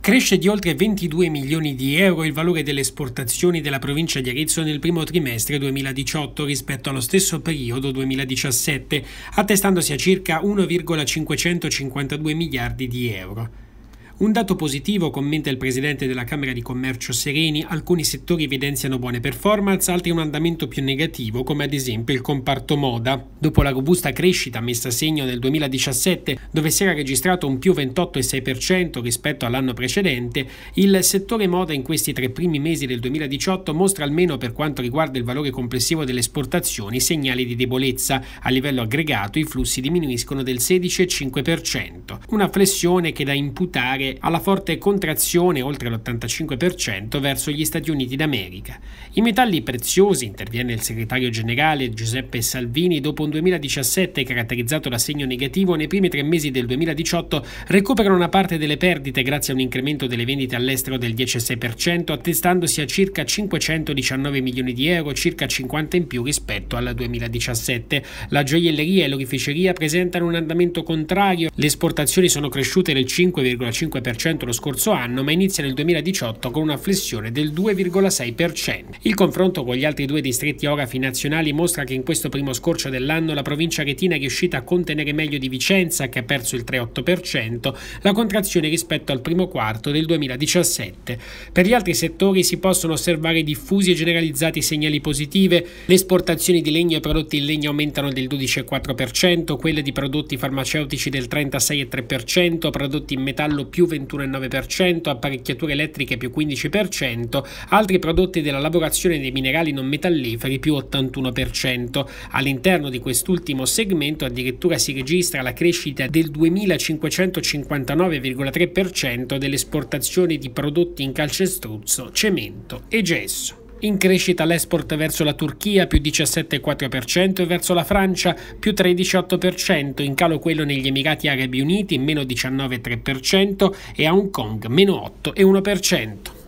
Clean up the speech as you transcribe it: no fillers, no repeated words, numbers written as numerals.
Cresce di oltre 22 milioni di euro il valore delle esportazioni della provincia di Arezzo nel primo trimestre 2018 rispetto allo stesso periodo 2017, attestandosi a circa 1,552 miliardi di euro. Un dato positivo, commenta il presidente della Camera di Commercio Sereni, alcuni settori evidenziano buone performance, altri un andamento più negativo, come ad esempio il comparto moda. Dopo la robusta crescita messa a segno nel 2017, dove si era registrato un più 28,6% rispetto all'anno precedente, il settore moda in questi tre primi mesi del 2018 mostra, almeno per quanto riguarda il valore complessivo delle esportazioni, segnali di debolezza. A livello aggregato i flussi diminuiscono del 16,5%, una flessione che da imputare alla forte contrazione oltre l'85% verso gli Stati Uniti d'America. I metalli preziosi, interviene il segretario generale Giuseppe Salvini, dopo un 2017 caratterizzato da segno negativo, nei primi 3 mesi del 2018 recuperano una parte delle perdite grazie a un incremento delle vendite all'estero del 10,6%, attestandosi a circa 519 milioni di euro, circa 50 in più rispetto al 2017. La gioielleria e l'oreficeria presentano un andamento contrario, le esportazioni sono cresciute del 5,5% lo scorso anno, ma inizia nel 2018 con una flessione del 2,6%. Il confronto con gli altri due distretti orafi nazionali mostra che in questo primo scorcio dell'anno la provincia aretina è riuscita a contenere meglio di Vicenza, che ha perso il 3,8%, la contrazione rispetto al primo quarto del 2017. Per gli altri settori si possono osservare diffusi e generalizzati segnali positivi. Le esportazioni di legno e prodotti in legno aumentano del 12,4%, quelle di prodotti farmaceutici del 36,3%, prodotti in metallo più 21,9%, apparecchiature elettriche più 15%, altri prodotti della lavorazione dei minerali non metalliferi più 81%. All'interno di quest'ultimo segmento addirittura si registra la crescita del 2.559,3% delle esportazioni di prodotti in calcestruzzo, cemento e gesso. In crescita l'export verso la Turchia più 17,4% e verso la Francia più 13,8%, in calo quello negli Emirati Arabi Uniti meno 19,3% e a Hong Kong meno 8,1%.